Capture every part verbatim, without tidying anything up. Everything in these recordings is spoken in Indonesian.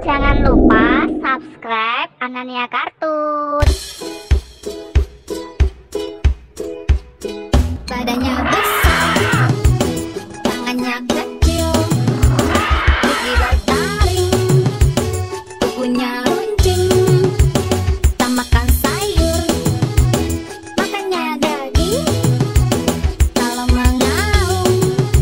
Jangan lupa subscribe Anania Kartun. Badannya besar, tangannya kecil, gigi bertaring, kukunya runcing. Tak makan sayur, makannya daging. Kalau mengaum,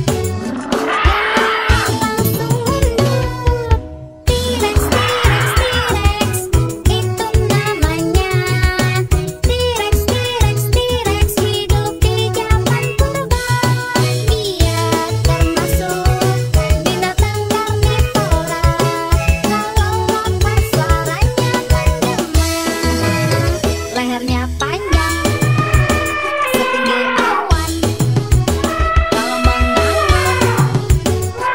ya langsung mundur. T-Rex, T-Rex, T-Rex, itu namanya. T-Rex, T-Rex, T-Rex, hidup di zaman purba. Dia termasuk binatang karnivora. Kalau lapar suaranya menggema. Lehernya panjang setinggi awan. Kalau mengangguk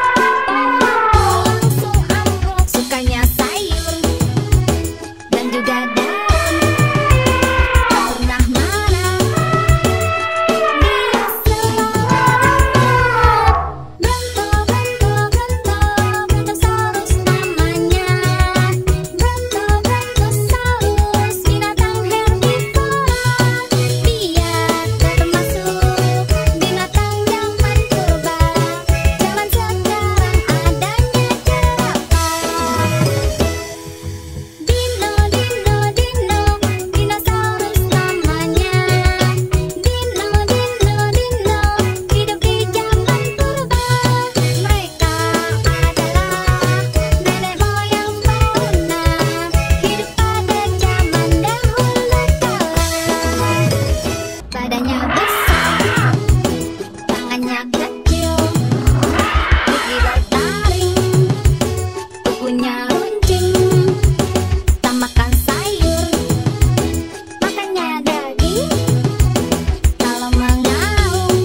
langsung ambruk. Sukanya sayur dan juga daun. Tak pernah marah, dia selalu Bronto, Bronto, Bronto, Brontosaurus namanya. Bronto, Brontosaurus, binatang herbivora. Dia termasuk binatang zaman purba. Zaman sekarang adanya jerapah. Dino, Dino, Dino, dinosaurus namanya. Dino, Dino, Dino, hidup di zaman purba. Mereka adalah nenek moyang fauna. Hidup pada zaman dahulu kala. Badannya besar, tangannya kecil, gigi bertaring, kukunya runcing. Tak makan sayur, makannya daging. Kalau mengaum,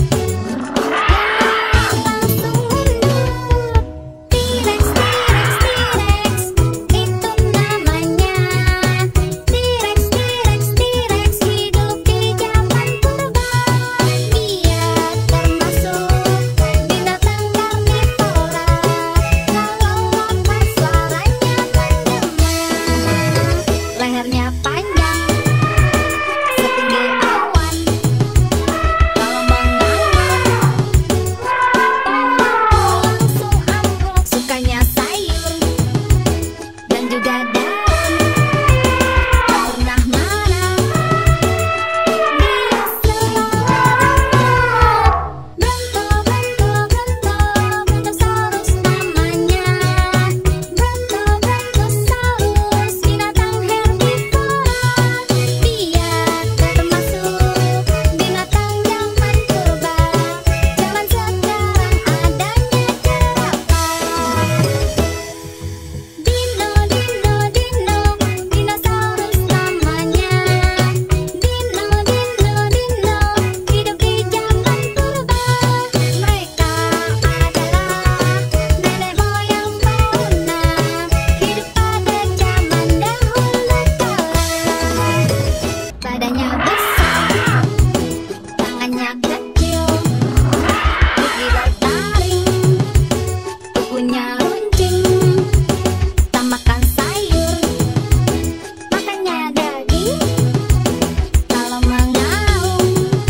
ya langsung mundur. T-Rex, T-Rex, T-Rex, itu namanya. T-Rex, T-Rex, T-Rex, hidup di zaman purba. Dia termasuk binatang karnivora. Kalau lapar suaranya menggema. Lehernya panjang setinggi awan. Kalau mengangguk langsung ambruk. Sukanya sayur dan juga daun. Tak pernah marah, dia selalu Bronto, Bronto, Bronto, Brontosaurus namanya. Bronto, Brontosaurus, binatang herbivora. Dia termasuk binatang zaman purba. Zaman sekarang adanya jerapah. Dino, Dino, Dino, dinosaurus namanya. Dino, Dino, Dino, hidup di zaman purba. Mereka adalah nenek moyang fauna. Hidup pada zaman dahulu kala. Badannya besar, tangannya kecil, gigi bertaring, kukunya runcing. Tak makan sayur, makannya daging. Kalau mengaum,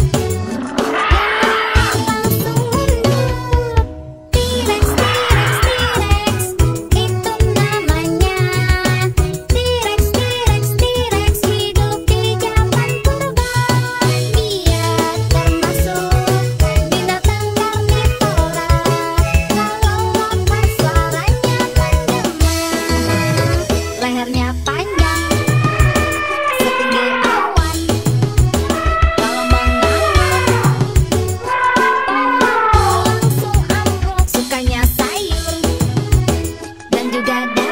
ya langsung mundur. T-Rex, T-Rex, T-Rex, itu namanya. T-Rex, T-Rex, T-Rex, hidup di zaman purba. Dia termasuk binatang karnivora. Kalau lapar suaranya menggema. Lehernya panjang setinggi awan. Kalau mengangguk langsung ambruk. Sukanya sayur dan juga daun.